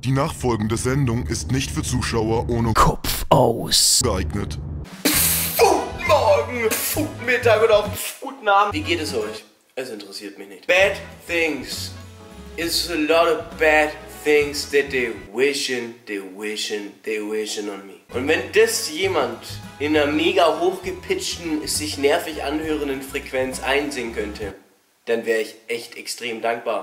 Die nachfolgende Sendung ist nicht für Zuschauer ohne Kopf aus geeignet. Guten Morgen, guten Mittag oder auch guten Abend. Wie geht es euch? Es interessiert mich nicht. Bad things. It's a lot of bad things that they wishing on me. Und wenn das jemand in einer mega hochgepitchten, sich nervig anhörenden Frequenz einsingen könnte, dann wäre ich echt extrem dankbar.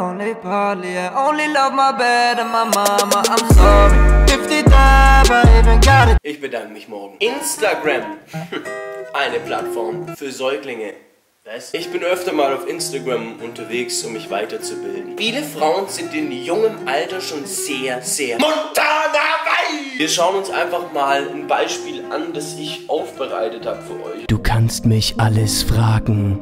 Ich bedanke mich morgen. Instagram. Eine Plattform für Säuglinge. Was? Ich bin öfter mal auf Instagram unterwegs, um mich weiterzubilden. Viele Frauen sind in jungem Alter schon sehr Montana Bay! Wir schauen uns einfach mal ein Beispiel an, das ich aufbereitet habe für euch. Du kannst mich alles fragen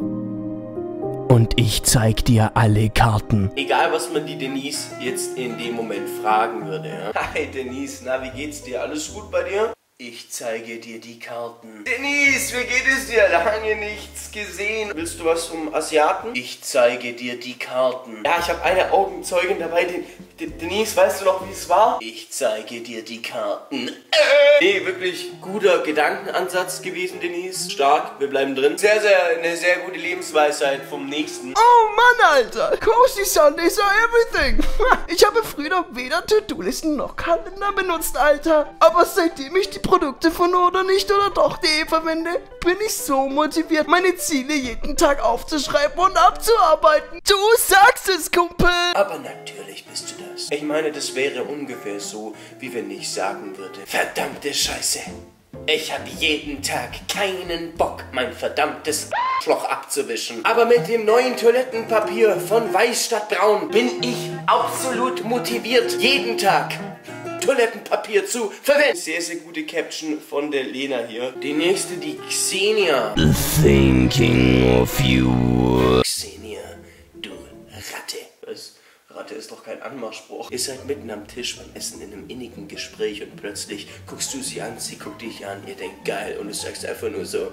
und ich zeig dir alle Karten. Egal, was man die Denise jetzt in dem Moment fragen würde. Ja? Hi Denise, na, wie geht's dir? Alles gut bei dir? Ich zeige dir die Karten. Denise, wie geht es dir? Lange nichts gesehen. Willst du was vom Asiaten? Ich zeige dir die Karten. Ja, ich habe eine Augenzeugin dabei. Denise, weißt du noch, wie es war? Ich zeige dir die Karten. Nee, wirklich guter Gedankenansatz gewesen, Denise. Stark, wir bleiben drin. Eine sehr gute Lebensweisheit vom Nächsten. Oh Mann, Alter! Cozy Sundays are everything! Ich habe früher weder To-Do-Listen noch Kalender benutzt, Alter. Aber seitdem ich die Produkte von oder nicht oder doch.de verwende, bin ich so motiviert, meine Ziele jeden Tag aufzuschreiben und abzuarbeiten. Du sagst es, Kumpel! Aber natürlich bist du das. Ich meine, das wäre ungefähr so, wie wenn ich sagen würde, verdammte Scheiße. Ich habe jeden Tag keinen Bock, mein verdammtes Schloch abzuwischen. Aber mit dem neuen Toilettenpapier von Weiß statt Braun bin ich absolut motiviert, jeden Tag Toilettenpapier zu verwenden. Sehr, sehr gute Caption von der Lena hier. Die nächste, die Xenia. Thinking of you. Xenia, du Ratte. Was? Ratte ist doch kein Anmachspruch. Ihr seid mitten am Tisch beim Essen in einem innigen Gespräch und plötzlich guckst du sie an, sie guckt dich an, ihr denkt geil und du sagst einfach nur so: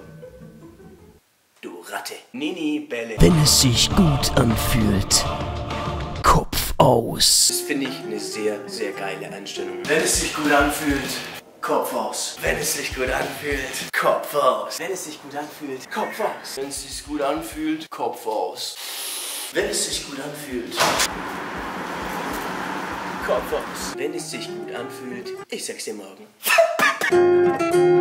Du Ratte. Nini Bälle. Wenn es sich gut anfühlt, Kopf aus. Das finde ich eine sehr, sehr geile Einstellung. Wenn es sich gut anfühlt, Kopf aus. Wenn es sich gut anfühlt, Kopf aus. Wenn es sich gut anfühlt, Kopf aus. Wenn es sich gut anfühlt, Kopf aus. Wenn es sich gut anfühlt, Kopf aus. Wenn es sich gut anfühlt, ich sag's dir morgen.